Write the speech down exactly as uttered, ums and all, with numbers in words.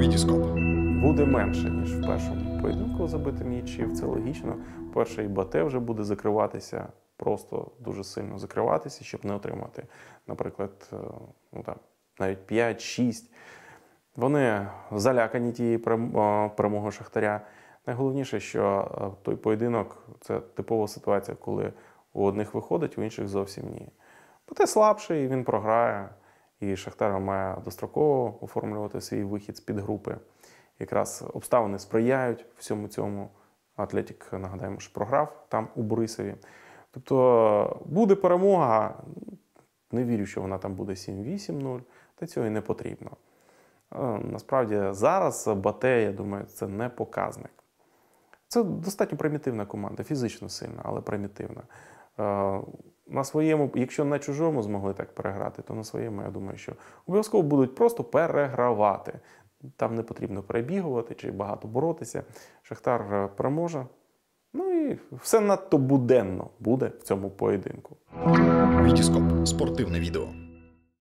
Вітіскоп. Буде менше, ніж в першому поєдинку забити м'ячів, це логічно. Перший Бате вже буде закриватися, просто дуже сильно закриватися, щоб не отримати, наприклад, ну, там, навіть п'ять-шість. Вони залякані тієї перемоги Шахтаря. Найголовніше, що той поєдинок – це типова ситуація, коли у одних виходить, у інших зовсім ні. Бате слабший, він програє, і Шахтар має достроково оформлювати свій вихід з-під групи. Якраз обставини сприяють всьому цьому. Атлетік, нагадаємо, що програв там у Борисові. Тобто буде перемога, не вірю, що вона там буде сім-вісім-нуль, та цього і не потрібно. Насправді зараз Бате, я думаю, це не показник. Це достатньо примітивна команда, фізично сильна, але примітивна. На своєму, якщо на чужому змогли так переграти, то на своєму, я думаю, що обов'язково будуть просто перегравати. Там не потрібно перебігувати чи багато боротися. Шахтар переможе. Ну і все надто буденно буде в цьому поєдинку. Вітіскоп. Спортивне відео.